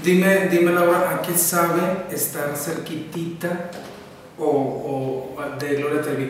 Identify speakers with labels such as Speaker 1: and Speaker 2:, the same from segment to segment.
Speaker 1: Dime Laura, ¿a qué sabe estar cerquitita o de Gloria Trevi?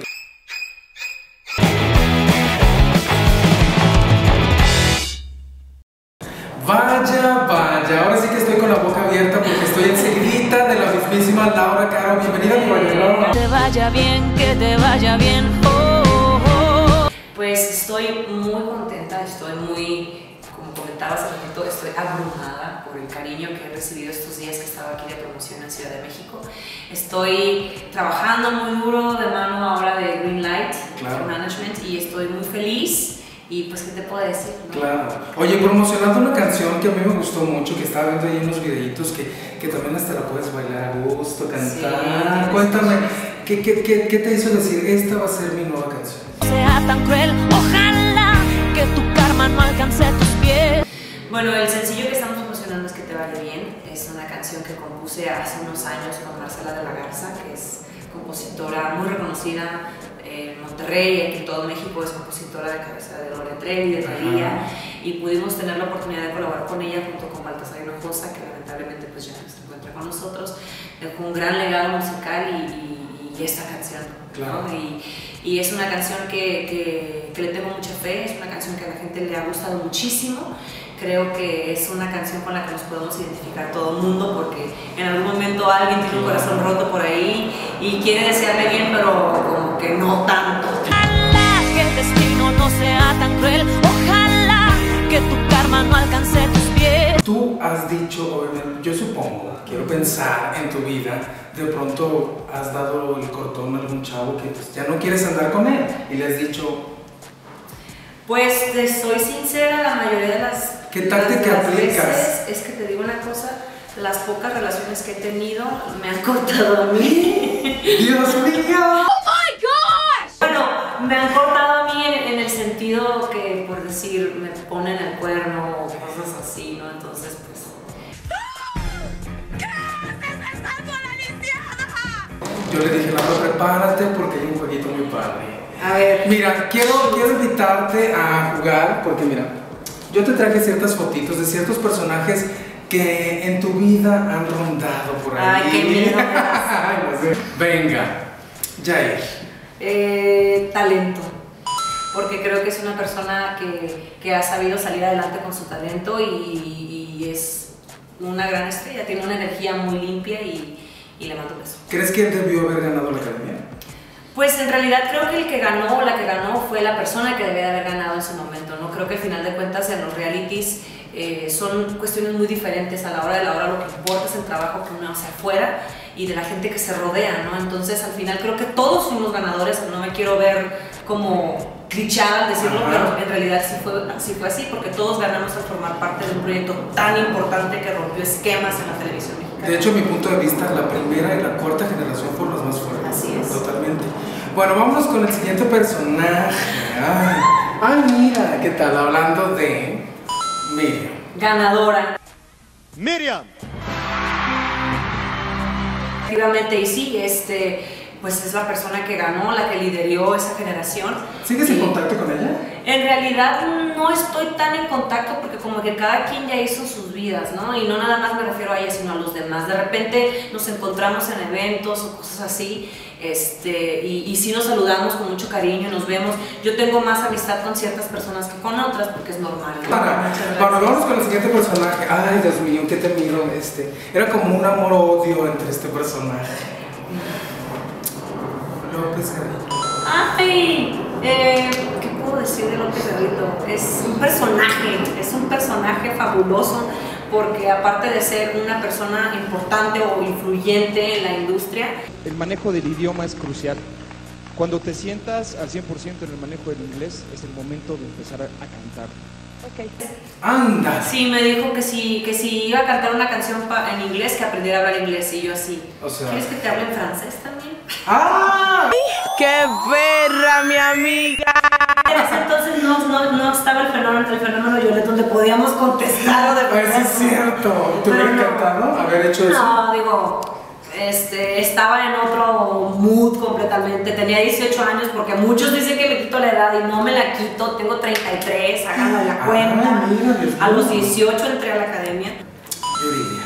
Speaker 1: Vaya, ahora sí que estoy con la boca abierta porque estoy enseguida de la mismísima Laura Caro. Bienvenida a mi Laura.
Speaker 2: Que te vaya bien, que te vaya bien. Oh, oh.
Speaker 3: Pues estoy muy contenta, estoy muy, como comentaba hace ratito, estoy abrumada por el cariño que he recibido estos días que estaba aquí de promoción en Ciudad de México. Estoy trabajando muy duro de mano ahora de Greenlight Management y estoy muy feliz. Y pues, ¿qué te puedo decir? ¿No?
Speaker 1: Claro. Oye, promocionando una canción que a mí me gustó mucho, que estaba viendo ahí unos videitos que también hasta la puedes bailar a gusto, cantar. Sí, cuéntame, ¿qué te hizo decir, esta va a ser mi nueva canción?
Speaker 2: Sea tan cruel, ojalá que tu karma no alcance tus pies.
Speaker 3: Bueno, el sencillo que estamos promocionando es Que te vaya bien. Es una canción que compuse hace unos años con Marcela de la Garza, que es compositora muy reconocida en Monterrey, aquí en todo México, es compositora de cabeza de Gloria Trevi, de Thalía, y pudimos tener la oportunidad de colaborar con ella junto con Baltasar Hinojosa, que lamentablemente pues ya no se encuentra con nosotros. Dejó un gran legado musical y esta canción, ¿no? Y es una canción que le tengo mucha fe, es una canción que a la gente le ha gustado muchísimo. Creo que es una canción con la que nos podemos identificar todo el mundo, porque en algún momento alguien tiene un corazón roto por ahí y quiere desearle bien, pero como que no tanto.
Speaker 2: Ojalá que el destino no sea tan cruel, ojalá que tu karma no alcance tus pies.
Speaker 1: Tú has dicho, obviamente, yo supongo, quiero pensar en tu vida, de pronto has dado el cortón a algún chavo que pues, ya no quieres andar con él y le has dicho...
Speaker 3: Pues te soy sincera, la mayoría de las...
Speaker 1: ¿Qué táctica aplicas?
Speaker 3: Es que te digo una cosa, las pocas relaciones que he tenido me han cortado a mí.
Speaker 1: ¡Dios mío!
Speaker 2: ¡Oh my gosh!
Speaker 3: Bueno, me han cortado a mí en el sentido que, por decir, me ponen el cuerno o cosas así, ¿no? Entonces, pues...
Speaker 2: ¿Qué haces besando a la lisiada?
Speaker 1: Yo le dije, Laura, prepárate porque hay un jueguito muy padre.
Speaker 3: A ver.
Speaker 1: Mira, quiero invitarte a jugar porque mira, yo te traje ciertas fotitos de ciertos personajes que en tu vida han rondado por ahí.
Speaker 3: Ay, qué miedo.
Speaker 1: Venga, Jair.
Speaker 3: Talento. Porque creo que es una persona que ha sabido salir adelante con su talento y es una gran estrella, tiene una energía muy limpia y le mando un beso.
Speaker 1: ¿Crees que él debió haber ganado la academia?
Speaker 3: Pues en realidad creo que el que ganó o la que ganó fue la persona que debía de haber ganado en su momento, ¿no? Creo que al final de cuentas en los realities son cuestiones muy diferentes. A la hora de la hora lo que importa es el trabajo que uno hace afuera y de la gente que se rodea, ¿no? Entonces al final creo que todos fuimos ganadores, no me quiero ver como clichada al decirlo, pero en realidad sí fue así, porque todos ganamos al formar parte de un proyecto tan importante que rompió esquemas en la televisión mexicana.
Speaker 1: De hecho, a mi punto de vista, la primera y la cuarta generación fueron las más fuertes.
Speaker 3: Así es.
Speaker 1: Totalmente. Bueno, vámonos con el siguiente personaje. Ay, mira, ¿qué tal? Hablando de Miriam.
Speaker 3: Ganadora.
Speaker 4: Miriam.
Speaker 3: Efectivamente, y sí, pues es la persona que ganó, la que lideró esa generación.
Speaker 1: ¿Sigues en contacto con ella?
Speaker 3: En realidad no estoy tan en contacto porque como que cada quien ya hizo sus vidas, ¿no? Y no nada más me refiero a ella, sino a los demás. De repente nos encontramos en eventos o cosas así, y sí nos saludamos con mucho cariño, nos vemos. Yo tengo más amistad con ciertas personas que con otras porque es normal, ¿no?
Speaker 1: Vamos con el siguiente personaje. Ay, Dios mío, ¿qué te miro? Era como un amor-odio entre este personaje. López Garrido.
Speaker 3: ¡Ay! ¿Qué puedo decir de López Garrido? Es un personaje fabuloso porque aparte de ser una persona importante o influyente en la industria,
Speaker 5: el manejo del idioma es crucial. Cuando te sientas al 100% en el manejo del inglés, es el momento de empezar a cantar.
Speaker 3: Okay.
Speaker 1: ¡Anda!
Speaker 3: Sí, me dijo que si iba a cantar una canción en inglés, que aprendiera a hablar inglés, y yo así.
Speaker 1: O sea,
Speaker 3: ¿quieres que te hable en francés también?
Speaker 1: ¡Ah!
Speaker 2: ¡Qué perra, mi amiga!
Speaker 3: En ese entonces no estaba el fenómeno Yolet donde podíamos contestar o de
Speaker 1: Pues sí es cierto. ¿Te hubiera encantado haber hecho eso?
Speaker 3: No, digo, estaba en otro mood completamente. Tenía 18 años porque muchos dicen que me quito la edad y no me la quito. Tengo 33, háganme la cuenta.
Speaker 1: Mira,
Speaker 3: a los 18 entré a la academia.
Speaker 1: Yuridia.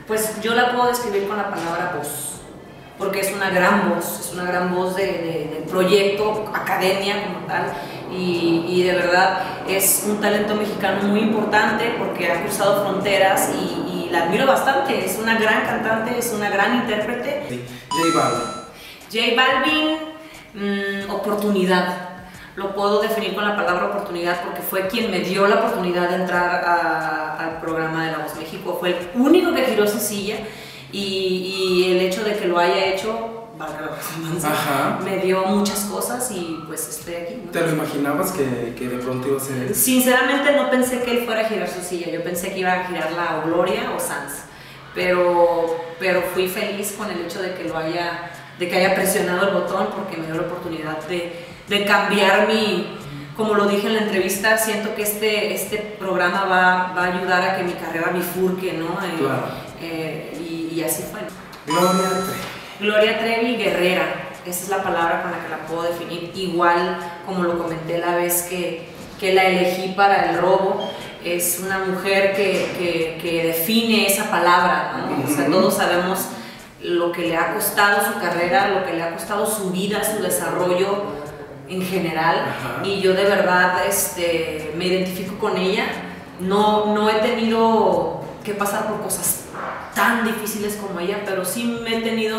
Speaker 3: Pues yo la puedo describir con la palabra voz, porque es una gran voz del proyecto, academia como tal, y de verdad es un talento mexicano muy importante porque ha cruzado fronteras y la admiro bastante. Es una gran cantante, es una gran intérprete.
Speaker 1: Sí. J
Speaker 3: Balvin, oportunidad. Lo puedo definir con la palabra oportunidad porque fue quien me dio la oportunidad de entrar al programa de La Voz México. Fue el único que giró su silla y el hecho de que lo haya hecho, valga la redundancia, me dio muchas cosas y pues estoy aquí, ¿no?
Speaker 1: ¿Te lo imaginabas que de pronto iba a ser él?
Speaker 3: Sinceramente no pensé que él fuera a girar su silla, yo pensé que iba a girarla o Gloria o Sanz, pero fui feliz con el hecho de que haya presionado el botón porque me dio la oportunidad de cambiar como lo dije en la entrevista, siento que este programa va a ayudar a que mi carrera bifurque, ¿no?
Speaker 1: Claro.
Speaker 3: Y así fue.
Speaker 1: Gloria
Speaker 3: Trevi, guerrera, esa es la palabra con la que la puedo definir, igual como lo comenté la vez que la elegí para el robo. Es una mujer que define esa palabra, ¿no? O sea, todos sabemos lo que le ha costado su carrera, lo que le ha costado su vida, su desarrollo en general. Y yo de verdad me identifico con ella. No he tenido que pasar por cosas tan difíciles como ella, pero sí me he tenido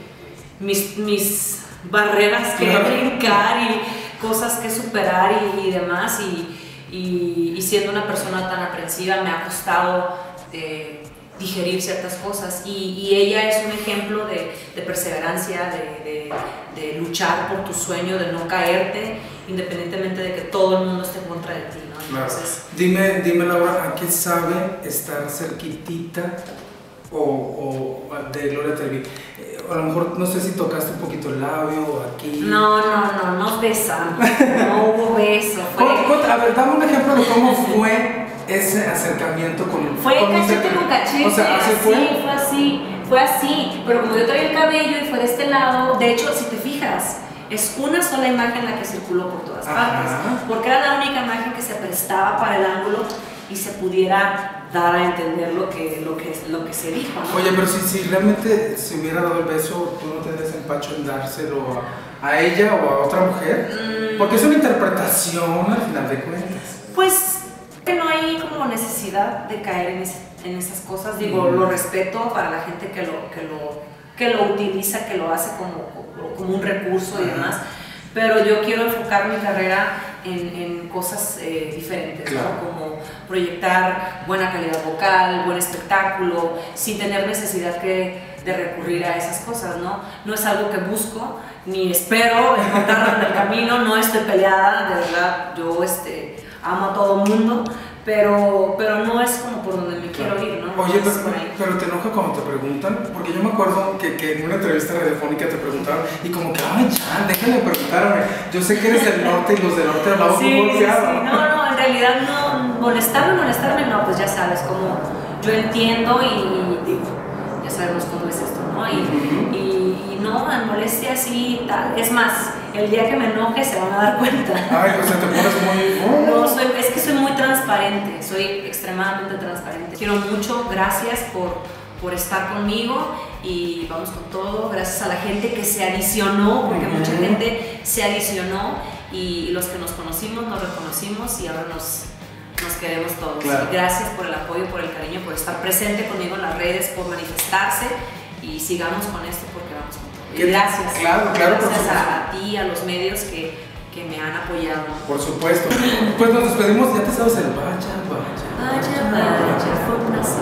Speaker 3: mis barreras que brincar y cosas que superar y demás, y siendo una persona tan aprensiva me ha costado digerir ciertas cosas, y ella es un ejemplo de perseverancia, de luchar por tu sueño, de no caerte, independientemente de que todo el mundo esté en contra de ti, ¿no? Entonces,
Speaker 1: dime Laura, ¿a qué sabe estar cerquitita o de Gloria Trevi? A lo mejor no sé si tocaste un poquito el labio o aquí.
Speaker 3: No besamos, no hubo beso.
Speaker 1: A ver, dame un ejemplo de cómo fue ese acercamiento con
Speaker 3: cachete con cachete.
Speaker 1: O sea, ¿así
Speaker 3: fue así, pero como yo traía el cabello y fue de este lado, de hecho, si te fijas, es una sola imagen la que circuló por todas partes, porque era la única imagen que se prestaba para el ángulo y se pudiera dar a entender lo que se dijo, ¿no?
Speaker 1: Oye, pero si realmente se hubiera dado el beso, ¿tú no tendrías empacho en dárselo a ella o a otra mujer? Porque es una interpretación al final de cuentas.
Speaker 3: Pues que no hay como necesidad de caer en esas cosas. Digo, lo respeto para la gente que lo utiliza, que lo hace como un recurso y demás, pero yo quiero enfocar mi carrera en cosas diferentes,
Speaker 1: claro,
Speaker 3: ¿no? Como proyectar buena calidad vocal, buen espectáculo, sin tener necesidad de recurrir a esas cosas, ¿no? No es algo que busco, ni espero encontrarlo en el camino, no estoy peleada, de verdad, yo amo a todo el mundo, pero no es como por donde me quiero ir, ¿no?
Speaker 1: Oye, pero te enoja cuando te preguntan, porque yo me acuerdo que en una entrevista radiofónica te preguntaron y como que, ay, ya, déjale preguntarme, yo sé que eres del norte y los del norte hablamos muy golpeado.
Speaker 3: Sí. No, en realidad no, molestarme no, pues ya sabes, como yo entiendo y digo, ya sabemos cómo es esto, ¿no? Y no, en molestia así y tal, es más, el día que me enoje se van a dar cuenta.
Speaker 1: Ay, o sea, te pones muy...
Speaker 3: No, es que soy muy transparente, soy extremadamente transparente. Quiero mucho, gracias por estar conmigo y vamos con todo. Gracias a la gente que se adicionó, porque mucha gente se adicionó y los que nos conocimos, nos reconocimos y ahora nos queremos todos.
Speaker 1: Claro.
Speaker 3: Y gracias por el apoyo, por el cariño, por estar presente conmigo en las redes, por manifestarse y sigamos con esto porque vamos con todo. Y gracias.
Speaker 1: Claro,
Speaker 3: gracias a ti, a los medios que me han apoyado.
Speaker 1: Por supuesto. Pues nos despedimos, ya te sabes el vaya.